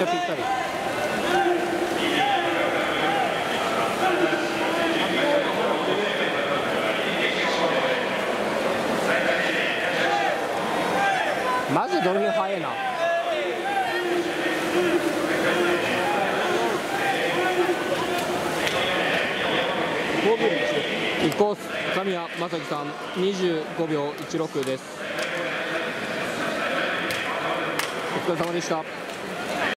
ちゃぴったり。マジドルフィン速いな。1コース神谷正樹さん25秒16です。お疲れ様でした。